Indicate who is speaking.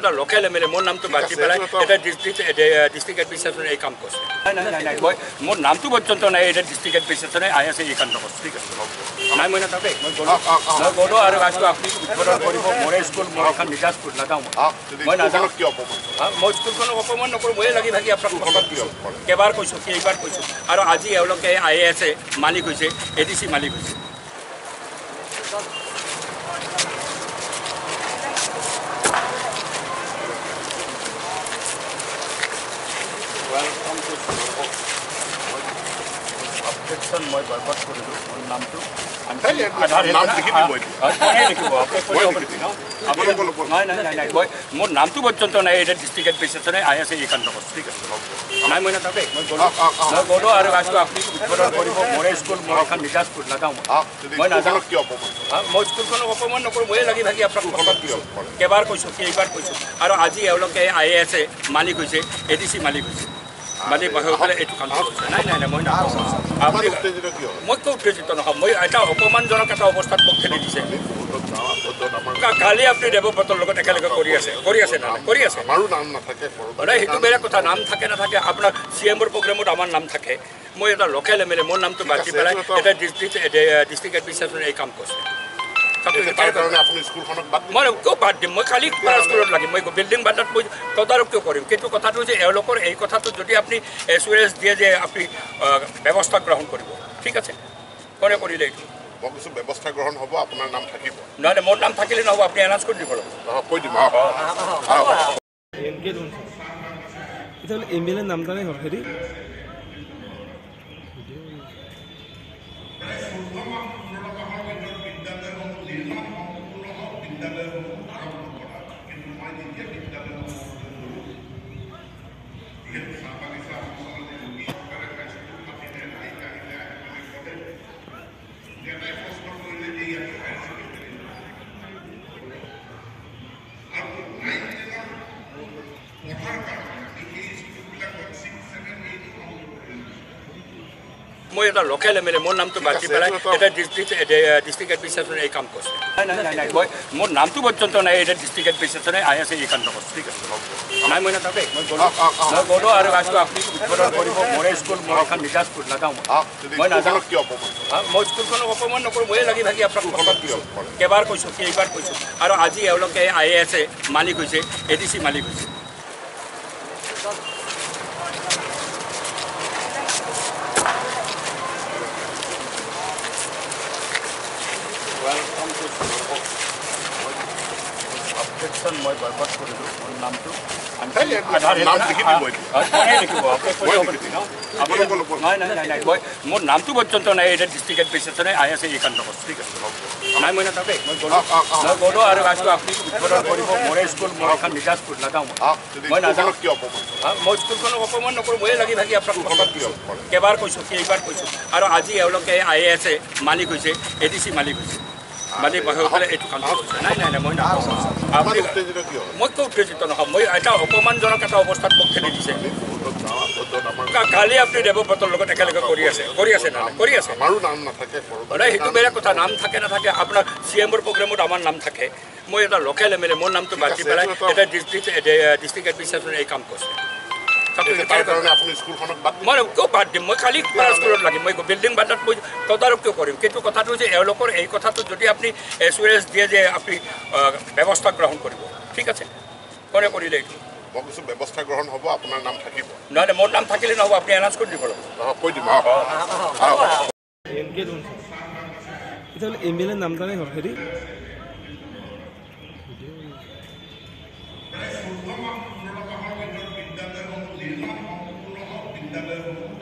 Speaker 1: এটা local MLA মোৰ নামটো বাদ দি পেলাই এটা ডিষ্ট্ৰিক্ট এডমিনিষ্ট্ৰেশ্যনে এই কাম কৰিছে নাই মই মোৰ নামটো পৰ্যন্ত নাই এটা ডিষ্ট্ৰিক্ট এডমিনিষ্ট্ৰেশ্যনে আই আছে এই কামটো কৰিছে ঠিক আছে নাই মই নাথাকে মই গ'লো আৰু আজটো আপুনি উদ্বোধন কৰিব মোৰে স্কুল মই এখন নিজা স্কুল নাযাওঁ মই নাযাওঁ কিয় মই স্কুলখনক অপমান নকৰোঁ ময়ে লাগি ভাগি আপোনাক দিছোঁ কেইবাৰ কৈছোঁ কেইবাৰ কৈছোঁ আৰু আজি এওঁলোকে আই আছে মালিক হৈছে এডিচি মালিক হৈছে objection মই বয়কট কৰিলোঁ মোৰ নামটো মোৰ নামটো পৰ্যন্ত নাই এটা ডিষ্ট্ৰিক্ট এডমিনিষ্ট্ৰেশ্যনে আই আছে এই কামটো কৰিছে ঠিক আছে নাই মই নাথাকে মই গ'লো আৰু আজটো আপুনি উদ্বোধন কৰিব মোৰে স্কুল মই এখন নিজা স্কুল নাযাওঁ মই নাযাওঁ কিয় মই স্কুলখনক অপমান নকৰোঁ ময়ে লাগি ভাগি আপোনাক দিছোঁ কেইবাৰ কৈছোঁ কেইবাৰ কৈছোঁ আৰু আজি এওঁলোকে আই আছে মালিক হৈছে এডিচি মালিক হৈছে মানে বহিবলৈ এইটো কাম কৰিছে নাই মই নাপাওঁ আপুনি মই কিয় উত্তেজিত নহ'ম মই এটা অপমানজনক এটা অৱস্থাত মোক ঠেলি দিছে কালি আপুনি দেৱব্ৰতৰ লগত একেলগে কৰি আছে সেইটো বেলেগ কথা নাম থাকে নাথাকে আপোনাৰ CMৰ প্ৰগ্ৰেমত আমাৰ নাম থাকে মই এটা লোকেল এমএলএ মোৰ নামটো বাদ দি পেলাই এটা ডিষ্ট্ৰিক্ট এডমিনিষ্ট্ৰেশ্যনে এই কাম কৰিছে মই কিয় বাদ দিম মই খালি স্কুলত লাগিম মই বিল্ডিং বান্ধত মই তদাৰক কিয় কৰিম কিন্তু কথাটো হৈছে এওঁলোকৰ এই কথাটো যদি আপুনি এছুৰেঞ্চ দিয়ে যে আপুনি ব্যৱস্থা গ্ৰহণ কৰিব ঠিক আছে কোনে কৰিলে এইটো মই কিছু ব্যৱস্থা গ্ৰহণ হ'ব আপোনাৰ নাম থাকিব নহ'লে মোৰ নাম থাকিলে নহ'ব আপুনি এনাউন্স কৰি দিব কৈ দিম
Speaker 2: এমএলএ নামটা নাই হেৰি মই এটা লোকেল এমএলএ মোৰ নামটো বাদ দি পেলাই এটা ডিষ্ট্ৰিক্ট এডমিনিষ্ট্ৰেশ্যনে আই আছে এই কামটো কৰিছে নাই মই নাথাকে মই গ'লো আৰু আজটো আপুনি উদ্বোধন কৰিব মোৰে স্কুল মই এখন নিজা স্কুল নাযাওঁ মই নাযাওঁ কিয় মই মোৰ নামটো পৰ্যন্ত নাই এটা ডিষ্ট্ৰিক্ট এডমিনিষ্ট্ৰেশ্যনে আই আছে এই কামটো কৰিছে ঠিক আছে নাই মই নাথাকে মই গ'লো আৰু আজটো আপুনি উদ্বোধন কৰিব মোৰে স্কুল মই এখন নিজা স্কুল নাযাওঁ মই নাযাওঁ কিয় মই স্কুলখনক অপমান নকৰোঁ ময়ে লাগি ভাগি আপোনাক দিছোঁ কেইবাৰ কৈছোঁ কেইবাৰ কৈছোঁ আৰু আজি এওঁলোকে আই আছে মালিক হৈছে এডিচি মালিক হৈছে objection মই বয়কট কৰিলোঁ মোৰ নামটো মোৰ নামটো পৰ্যন্ত নাই এটা ডিষ্ট্ৰিক্ট এডমিনিষ্ট্ৰেশ্যনে আই আছে এই কামটো কৰিছে ঠিক আছে নাই মই নাথাকে মই গ'লো আৰু আজটো আপুনি উদ্বোধন কৰিব মোৰে স্কুল মই এখন নিজা স্কুল নাযাওঁ মই নাযাওঁ কিয় মই স্কুলখনক অপমান নকৰোঁ ময়ে লাগি ভাগি আপোনাক দিছোঁ কেইবাৰ কৈছোঁ কেইবাৰ কৈছোঁ আৰু আজি এওঁলোকে আই আছে মালিক হৈছে এডিচি মালিক হৈছে মানে বহিবলৈ এইটো কাম কৰিছে নাই মই নাপাওঁ আপুনি মই কিয় উত্তেজিত নহ'ম মই এটা অপমানজনক এটা অৱস্থাত মোক ঠেলি দিছে কালি আপুনি দেৱব্ৰতৰ লগত একেলগে কৰি আছে সেইটো বেলেগ কথা নাম থাকে নাথাকে আপোনাৰ CMৰ প্ৰগ্ৰেমত আমাৰ নাম থাকে মই এটা লোকেল এমএলএ মোৰ নামটো বাদ দি পেলাই এটা ডিষ্ট্ৰিক্ট এডমিনিষ্ট্ৰেশ্যনে এই কাম কৰিছে মই কিয় বাদ দিম মই খালি স্কুলত লাগিম মই বিল্ডিং বান্ধত মই তদাৰক কিয় কৰিম কিন্তু কথাটো হৈছে এওঁলোকৰ এই কথাটো যদি আপুনি এছুৰেঞ্চ দিয়ে যে আপুনি ব্যৱস্থা গ্ৰহণ কৰিব ঠিক আছে কোনে কৰিলে এইটো মই কিছু ব্যৱস্থা গ্ৰহণ হ'ব আপোনাৰ নাম থাকিব নহ'লে মোৰ নাম থাকিলে নহ'ব আপুনি এনাউন্স কৰি দিব কৈ দিম এমএলএ নামটা নাই হেৰি
Speaker 3: বিদ্যালয়